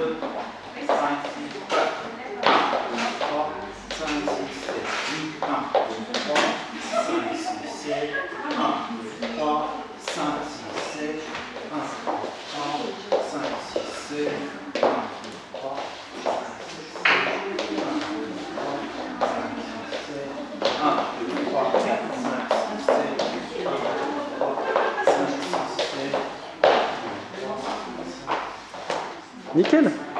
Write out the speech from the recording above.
2, 5, 6, 4, 3, 5, 6, 7, 8, 1, 2, 3, 5, 6, 7, 1, 2, 3, 5, 6, 7, 1, 2, 3, 5, 6, 7, 1, 2, 3, Nickel.